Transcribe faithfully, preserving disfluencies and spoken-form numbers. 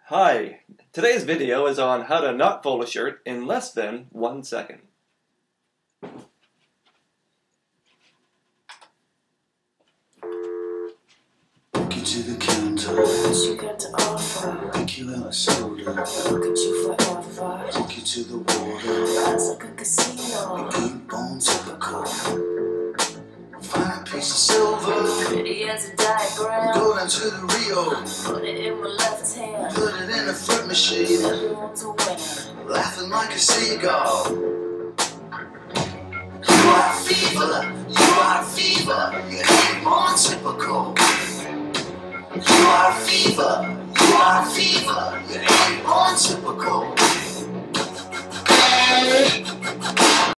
Hi, today's video is on how to not fold a shirt in less than one second. Walk you to the counter, What you got to offer? pick you out a soda, Look at you forever. take you to the water, It's like a casino. keep on typical. Find a piece of silver, Pretty as a diagram. go down to the Rio, Put it in my left hand. put it in a fruit machine, Everyone's a winner. laughing like a seagull. High fever,